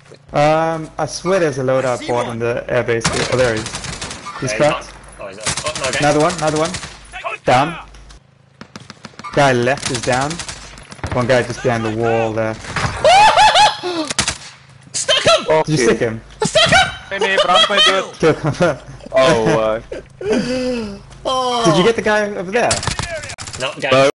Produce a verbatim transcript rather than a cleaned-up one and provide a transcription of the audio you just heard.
Um, I swear there's a loadout port on the airbase here. Oh, there he is. He's Yeah, cracked. Oh, he's not. Oh, no, okay. Another one, another one. Down. Guy left is down. One guy just behind the wall there. Stuck him! Oh, Did you stick him? I stuck him! Nee, nee, Bram mij dood. Kill confirmed. Oh, uh, Oh. Did you get the guy over there? No, guys. No.